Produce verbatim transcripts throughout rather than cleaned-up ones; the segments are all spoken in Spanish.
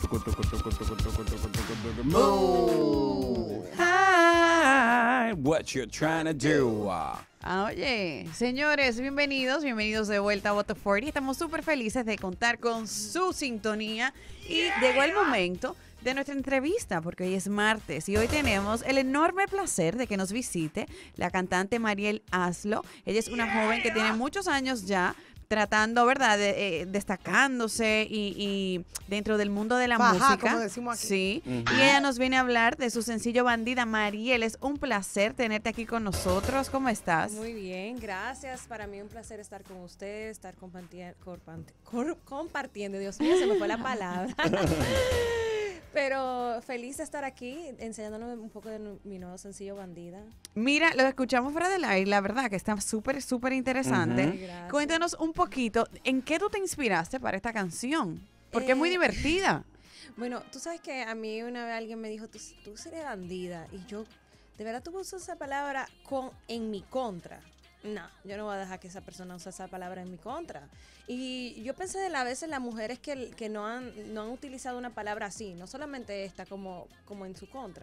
Hi, what you trying to do? Ah, oye, señores, bienvenidos, bienvenidos de vuelta a What the cuarenta. Estamos súper felices de contar con su sintonía y llegó el momento de nuestra entrevista, porque hoy es martes y hoy tenemos el enorme placer de que nos visite la cantante Mariel Aslo. Ella es una joven que tiene muchos años ya tratando, ¿verdad?, de, eh, destacándose y, y dentro del mundo de la Baja, música. como decimos aquí. Sí, Uh-huh. y ella nos viene a hablar de su sencillo Bandida. Mariel, es un placer tenerte aquí con nosotros. ¿Cómo estás? Muy bien, gracias. Para mí un placer estar con ustedes, estar comparti- corpante- cor- compartiendo. Dios mío, se me fue la palabra. Pero feliz de estar aquí enseñándonos un poco de nu- mi nuevo sencillo Bandida. Mira, lo escuchamos fuera del aire, la verdad que está súper, súper interesante. Ujú. Gracias. Cuéntanos un poquito, ¿en qué tú te inspiraste para esta canción? Porque es muy Eh, divertida. Bueno, tú sabes que a mí una vez alguien me dijo, tú, tú serás bandida. Y yo, ¿de verdad tú usas esa palabra con, en mi contra? No, yo no voy a dejar que esa persona use esa palabra en mi contra. Y yo pensé de las veces las mujeres que, que no, han, no han utilizado una palabra así, no solamente esta como, como en su contra.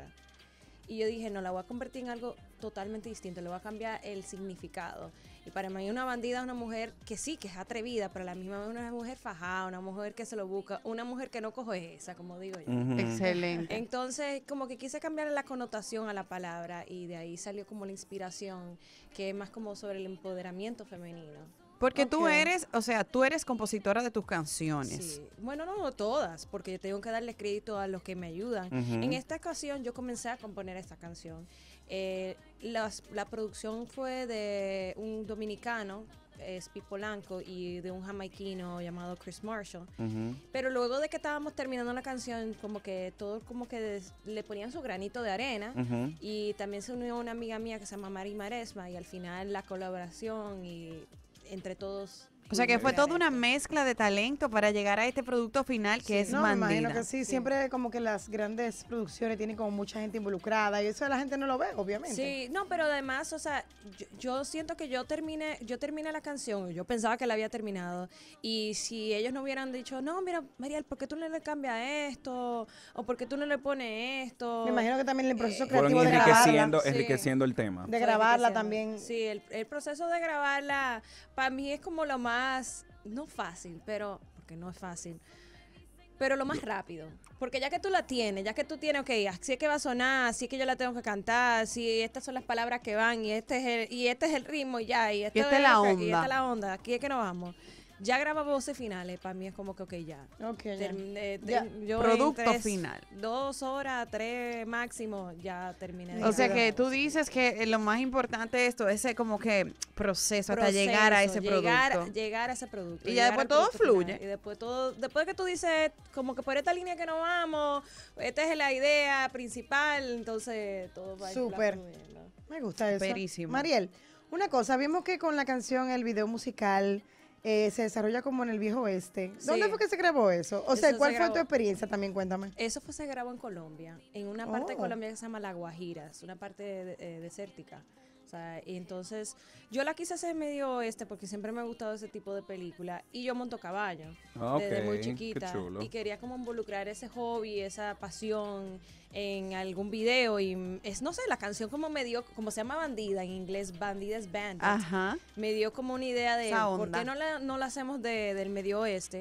Y yo dije, no, la voy a convertir en algo totalmente distinto, le voy a cambiar el significado. Y para mí una bandida es una mujer que sí, que es atrevida, pero a la misma vez una mujer fajada, una mujer que se lo busca, una mujer que no coge esa, como digo yo. Ujú. Excelente. Entonces, como que quise cambiar la connotación a la palabra y de ahí salió como la inspiración, que es más como sobre el empoderamiento femenino. Porque tú Ok. eres, o sea, tú eres compositora de tus canciones. Sí. Bueno, no, no todas, porque yo tengo que darle crédito a los que me ayudan. Ujú. En esta ocasión yo comencé a componer esta canción. Eh, las- la producción fue de un dominicano, es Pi Polanco, y de un jamaiquino llamado Chris Marshall. Ujú. Pero luego de que estábamos terminando la canción, como que todos como que des- le ponían su granito de arena. Ujú. Y también se unió una amiga mía que se llama Mari Maresma, y al final la colaboración y entre todos. O sea, que fue pudimos toda una crear esto. mezcla de talento para llegar a este producto final que Sí. es No, me imagino Bandida. que sí, Sí. siempre como que las grandes producciones tienen como mucha gente involucrada y eso la gente no lo ve, obviamente. Sí, no, pero además, o sea, yo, yo siento que yo terminé, yo terminé la canción, yo pensaba que la había terminado, y si ellos no hubieran dicho, no, mira, Mariel, ¿por qué tú no le cambias esto? ¿O por qué tú no le pones esto? Me imagino que también el proceso Fueron creativo de grabarla, enriqueciendo, Sí. enriqueciendo el tema. de Fue grabarla enriqueciendo. también. Sí, el, el proceso de grabarla, para mí es como lo más, no fácil, pero, porque no es fácil, pero lo más rápido. Porque ya que tú la tienes, ya que tú tienes, ok, así es que va a sonar, así es que yo la tengo que cantar, si estas son las palabras que van, y este es el, y este es el ritmo, y ya, y, esto esta es la lo que- y onda. esta es la onda, aquí es que nos vamos. Ya graba voces finales, para mí es como que, ok, ya. Ok, ya. Terminé- Ya. te- yo en Producto tres- final. Dos horas, tres máximo, ya terminé. de O sea grabar que la tú voz. dices que lo más importante de esto es ese como que proceso, hasta Proceso, llegar a ese llegar, producto. Llegar a ese producto. Y ya llegar después al todo producto final. fluye. Y después todo, después que tú dices, como que por esta línea que nos vamos, esta es la idea principal, entonces todo va a ir Súper. fluyendo. Me gusta eso. Perísimo. Mariel, una cosa, vimos que con la canción, el video musical, eh, se desarrolla como en el viejo oeste. ¿Dónde Sí. fue que se grabó eso? O Eso sea, se ¿cuál fue grabó- tu experiencia? También cuéntame. Eso fue, se grabó en Colombia, en una parte de Oh. Colombia que se llama La Guajira, es una parte de- eh, desértica. O sea, y entonces yo la quise hacer medio oeste porque siempre me ha gustado ese tipo de película, y yo monto caballo Ok, desde muy qué chiquita, chulo. y quería como involucrar ese hobby, esa pasión en algún video, y mm, es, no sé, la canción como me dio, como se llama Bandida en inglés, Bandida es Bandit, Ajá. me dio como una idea de Esa por onda. qué no la, no la hacemos de- del medio oeste.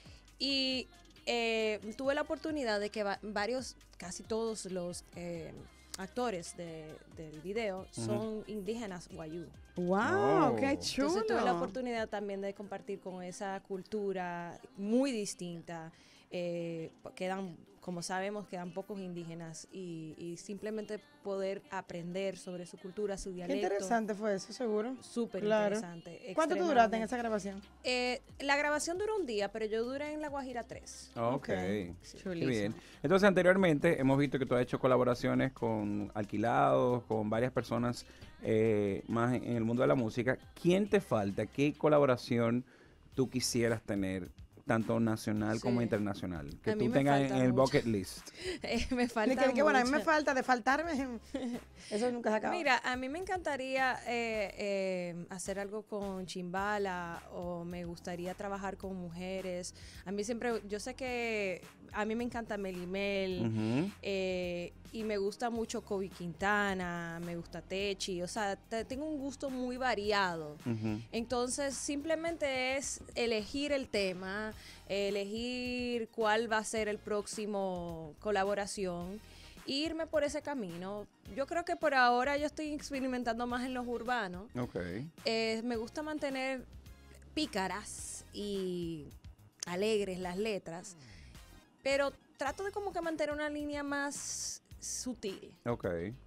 Y eh, tuve la oportunidad de que va- varios, casi todos los eh, actores de- del video son indígenas guayú. Wow, Oh. qué chulo. Entonces tuve la oportunidad también de compartir con esa cultura muy distinta. Eh, quedan, como sabemos, quedan pocos indígenas, y, y simplemente poder aprender sobre su cultura, su Qué dialecto. interesante fue eso, seguro. Súper Claro. interesante. ¿Cuánto tú duraste en extremadamente. esa grabación? Eh, la grabación duró un día, pero yo duré en La Guajira tres. Ok. Ok. Qué Chulísimo. bien. Entonces, anteriormente hemos visto que tú has hecho colaboraciones con Alquilados, con varias personas eh, más en el mundo de la música. ¿Quién te falta? ¿Qué colaboración tú quisieras tener tanto nacional como Sí. internacional? Que A mí tú me tengas en falta el mucho. bucket list. Eh, me Y falta que, que bueno, a mí me mucho. falta de faltarme. Eso nunca se acaba. Mira, a mí me encantaría eh, eh, hacer algo con Chimbala o me gustaría trabajar con mujeres. A mí siempre, yo sé que a mí me encanta Melimel Ujú. eh, y me gusta mucho Kobe Quintana, me gusta Techi, o sea, te- tengo un gusto muy variado. Ujú. Entonces, simplemente es elegir el tema, elegir cuál va a ser el próximo colaboración, e irme por ese camino. Yo creo que por ahora yo estoy experimentando más en los urbanos. Ok. Eh, me gusta mantener pícaras y alegres las letras, pero trato de como que mantener una línea más sutil. Ok.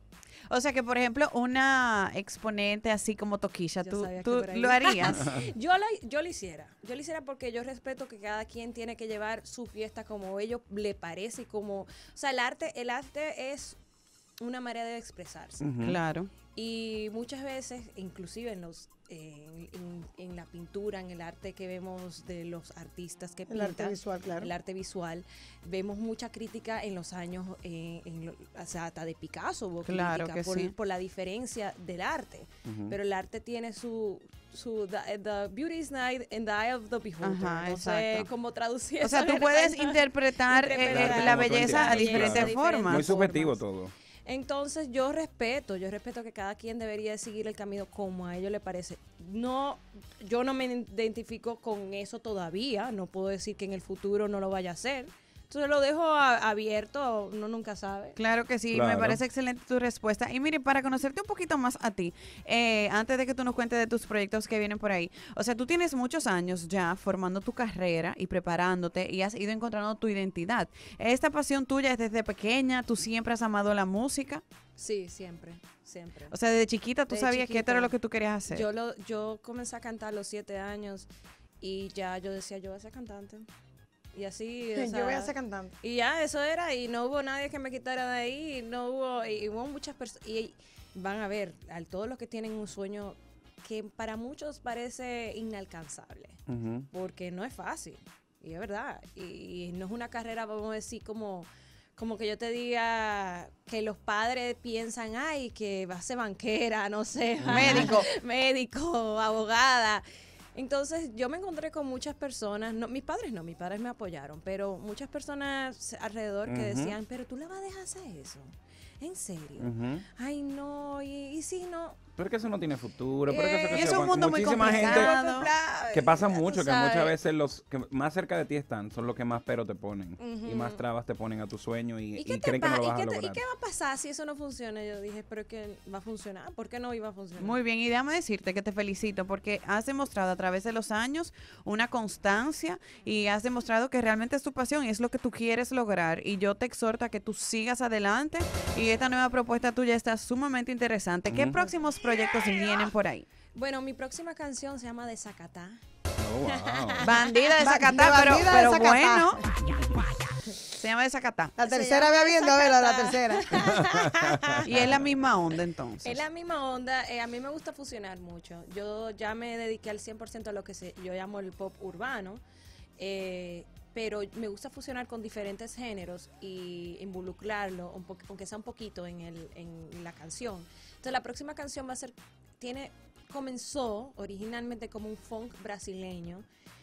O sea que, por ejemplo, una exponente así como Toquilla, Yo tú, sabía que tú por ahí lo iba. harías. Yo la, yo lo hiciera, yo lo hiciera porque yo respeto que cada quien tiene que llevar su fiesta como ello le parece y como, o sea, el arte, el arte es una manera de expresarse. Ujú. Claro. Y muchas veces, inclusive en los eh, en, en la pintura, en el arte que vemos de los artistas que El pintan, arte visual, claro. el arte visual, vemos mucha crítica en los años, eh, en lo- o sea, hasta de Picasso hubo Claro crítica que por, sí. por la diferencia del arte. Ujú. Pero el arte tiene su, su the, the beauty is night in the eye of the beholder. Ajá, no sé exacto. cómo traducir O sea, eso tú en puedes español. interpretar eh, Interpretar eh, la como tú belleza a entiendas, diferentes claro. formas. Muy subjetivo formas. todo. Entonces yo respeto, yo respeto que cada quien debería seguir el camino como a ellos le parece. No, yo no me identifico con eso todavía, no puedo decir que en el futuro no lo vaya a hacer. Entonces lo dejo a- abierto, uno nunca sabe. Claro que sí, me Claro. parece excelente tu respuesta. Y mire, para conocerte un poquito más a ti, eh, antes de que tú nos cuentes de tus proyectos que vienen por ahí, o sea, tú tienes muchos años ya formando tu carrera y preparándote y has ido encontrando tu identidad. Esta pasión tuya es desde pequeña, tú siempre has amado la música. Sí, siempre, siempre. O sea, desde chiquita tú Desde sabías que esto era chiquita. lo que tú querías hacer. Yo, lo, yo comencé a cantar a los siete años y ya yo decía, yo voy a ser cantante. Y así, o Yo voy sea, a ser cantante. y ya eso era, y no hubo nadie que me quitara de ahí, y no hubo, y hubo muchas personas, y van a ver, a todos los que tienen un sueño que para muchos parece inalcanzable, Ujú. porque no es fácil, y es verdad, y, y no es una carrera, vamos a decir, como, como que yo te diga que los padres piensan, ay, que va a ser banquera, no sé, Médico. médico, abogada. Entonces yo me encontré con muchas personas, no, mis padres no, mis padres me apoyaron, pero muchas personas alrededor que Ujú. decían, pero tú le vas a dejar hacer eso, ¿en serio? Ujú. Ay no, y, y si no. Pero es que eso no tiene futuro. Pero Eh, es que y eso, es un mundo muy muchísima gente complicado. que pasa Ya tú mucho, que sabes. muchas veces los que más cerca de ti están son los que más pero te ponen y Ujú. más trabas te ponen a tu sueño y, ¿Y y qué, te creen que no pa- lo y vas a qué te- y lograr. qué va a pasar si eso no funciona? Yo dije, pero es que va a funcionar. ¿Por qué no iba a funcionar? Muy bien, y déjame decirte que te felicito porque has demostrado a través de los años una constancia y has demostrado que realmente es tu pasión y es lo que tú quieres lograr. Y yo te exhorto a que tú sigas adelante y esta nueva propuesta tuya está sumamente interesante. ¿Qué Ujú. próximos proyectos vienen por ahí? Bueno, mi próxima canción se llama Desacatá. Oh, wow. Bandida de Ba- Zacatá, de pero, bandida de pero Zacatá. bueno. Se llama de Zacatá. La Se tercera, llama ve viendo, a ver, la Zacatá. tercera. Y es la misma onda entonces. Es la misma onda, eh, a mí me gusta fusionar mucho. Yo ya me dediqué al cien por ciento a lo que se, yo llamo el pop urbano, eh, pero me gusta fusionar con diferentes géneros y involucrarlo, un po- aunque sea un poquito en, el, en la canción. Entonces la próxima canción va a ser, tiene, comenzó originalmente como un funk brasileño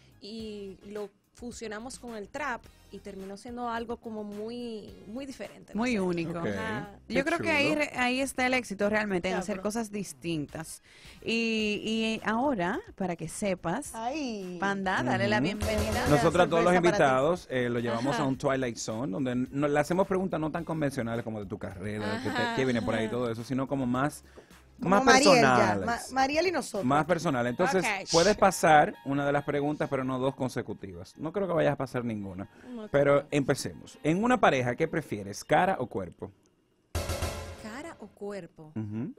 y lo fusionamos con el trap y terminó siendo algo como muy muy diferente. no Muy sé. único. Ok. Ajá. Qué Yo creo que ahí, chulo. re- ahí está el éxito realmente, en Ya, hacer pero- cosas distintas. Y, y ahora, para que sepas, Ay. Panda, dale la Ujú. bienvenida. Nosotros a todos los sorpresa para ti. invitados eh, los llevamos Ajá. a un Twilight Zone donde no, le hacemos preguntas no tan convencionales como de tu carrera, que, te- Ajá, que viene por ahí ajá. todo eso, sino como más, Como más Mariel ya. personales. Ma- Mariel y nosotros. Más personal. Entonces, Ok. puedes pasar una de las preguntas, pero no dos consecutivas. No creo que vayas a pasar ninguna. Ok. Pero empecemos. En una pareja, ¿qué prefieres? ¿Cara o cuerpo? ¿Cara o cuerpo? Ujú.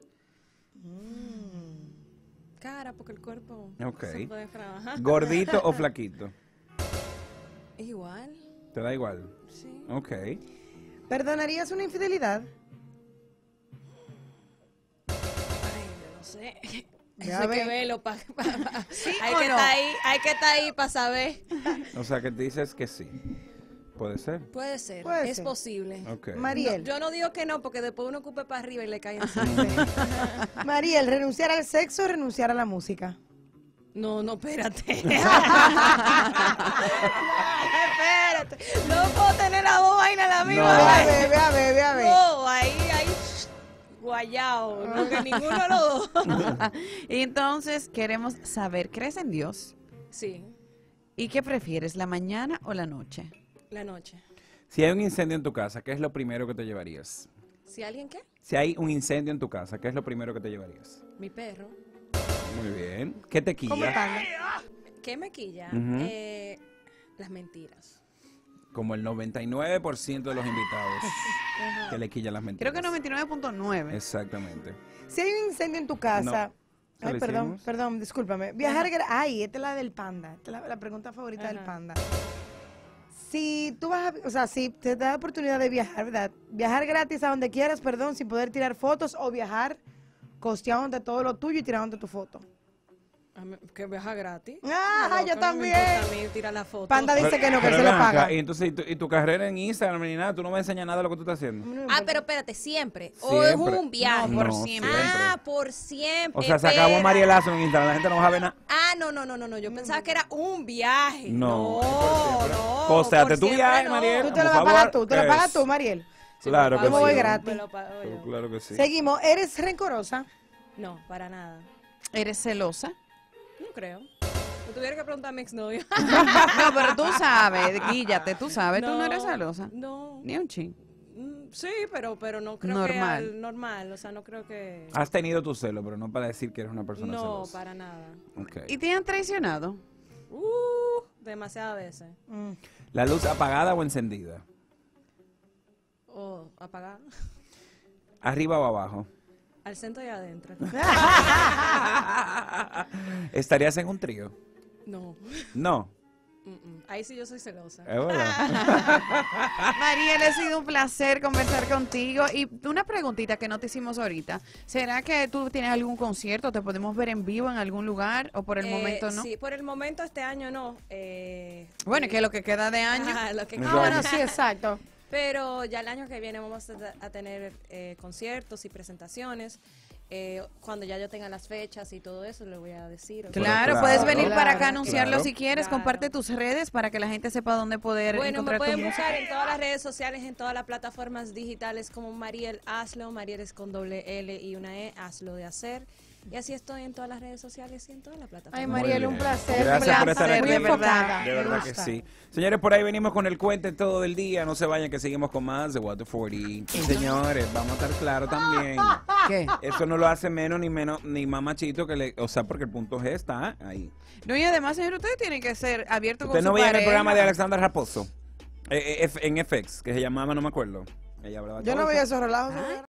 Cara, porque el cuerpo Ok. se puede trabajar. ¿Gordito o flaquito? Igual, ¿Te da igual? sí. Ok. ¿Perdonarías una infidelidad? Ay, yo no sé. Eso Ya hay que ve. verlo. Pa, pa- pa- ¿Sí hay, o que no? estar ahí, hay que estar ahí para saber. O sea, que dices que sí. Puede ser. Puede ser, Puede es ser. posible. Ok. Mariel. No, yo no digo que no, porque después uno ocupe para arriba y le cae encima. Mariel, ¿renunciar al sexo o renunciar a la música? No, no, espérate. espérate. No puedo tener las dos vainas a la misma No. Ve a vez. ver, ve a ver, ve a ver. No, ahí, ahí, guayao. No, que ninguno de los dos. Y entonces queremos saber, ¿crees en Dios? Sí, ¿Y qué prefieres, la mañana o la noche? la noche. Si hay un incendio en tu casa, ¿qué es lo primero que te llevarías? ¿Si alguien qué? Si hay un incendio en tu casa, ¿qué es lo primero que te llevarías? Mi perro. Muy bien. ¿Qué te ¿Cómo quilla? están? ¿Qué me quilla? Ujú. Eh, las mentiras. Como el noventa y nueve por ciento de los invitados que le quilla las mentiras. Creo que noventa y nueve punto nueve. Exactamente. Si hay un incendio en tu casa. ¿Ya Ay, lo perdón, hicimos? perdón, discúlpame. Viajar. gra- Ay, esta es la del panda. Esta es la, la pregunta favorita del Ajá. panda. Si tú vas a, o sea, si te da la oportunidad de viajar, ¿verdad? Viajar gratis a donde quieras, perdón, sin poder tirar fotos, o viajar costeándote todo lo tuyo y tirándote tu foto. A mí- Que viaja gratis. Ah, Loca, yo no me también. importa a mí tirar la foto. Panda dice que no, que él Pero se lo ven acá, paga. Y entonces, ¿y tu, y tu carrera en Instagram ni nada? ¿Tú no me enseñas nada de lo que tú estás haciendo? Ah, pero espérate, siempre. O es Siempre. un viaje. No, por No, siempre. Ah, por siempre. O sea, se acabó Espera. Marielazo en Instagram, la gente no va a ver nada. Ah, no, no, no, no, no. Yo pensaba que era un viaje. No, No, es por siempre. no. Cósteate por tu siempre viaje, no. Mariel. Tú te por lo vas a favor, pagar tú, te lo es- pagas tú, Mariel. Sí, Claro me que lo pago sí. yo, gratis. me lo pago yo. Claro que sí. Seguimos. ¿Eres rencorosa? No, para nada. ¿Eres celosa? No creo. Me tuviera que preguntar a mi exnovio. No, pero tú sabes, guíllate, tú sabes, tú no eres No, celosa. No. Ni un chin. Mm, Sí, pero, pero no creo Normal. que al- normal. O sea, no creo que. Has tenido tu celo, pero no para decir que eres una persona No, celosa. para nada. Ok. ¿Y te han traicionado? Uh, demasiadas veces. Mm. ¿La luz apagada o encendida? O apagada. ¿Arriba o abajo? Al centro y adentro. ¿Estarías en un trío? No. No. Mm, mm. Ahí sí yo soy celosa. Es verdad. Mariel, ha sido un placer conversar contigo. Y una preguntita que no te hicimos ahorita. ¿Será que tú tienes algún concierto? ¿Te podemos ver en vivo en algún lugar? ¿O por el Eh, momento no? Sí, por el momento este año no. Eh, Bueno, que lo que queda de año. Ajá, lo que Exacto. Ah, queda. bueno, sí, exacto. Pero ya el año que viene vamos a, a tener eh, conciertos y presentaciones. Eh, cuando ya yo tenga las fechas y todo eso, le voy a decir. Pero Claro, claro, puedes venir para acá a claro, anunciarlo claro. si quieres. Claro. Comparte tus redes para que la gente sepa dónde poder Bueno, me encontrar tu pueden música. buscar en todas las redes sociales, en todas las plataformas digitales como Mariel Hazlo. Mariel es con doble L y una E, Hazlo de hacer. Y así estoy en todas las redes sociales y en todas las plataformas. Ay, Muy Mariel, un bien. placer. Gracias por estar Muy aquí. de verdad. enfocada, De me verdad que gusta. sí. Señores, por ahí venimos con el cuente todo el día. No se vayan que seguimos con más de What the cuarenta. Señores, vamos a estar claros también. ¿Qué? Eso no lo hace menos ni menos ni más machito que le, o sea, porque el punto G está ahí. No, y además, señor, ustedes tienen que ser abiertos con Usted su no veía en el pareja. programa de Alexandra Raposo, eh, eh, en F X, que se llamaba, no me acuerdo. Ella hablaba Yo no cosas. veía esos relatos.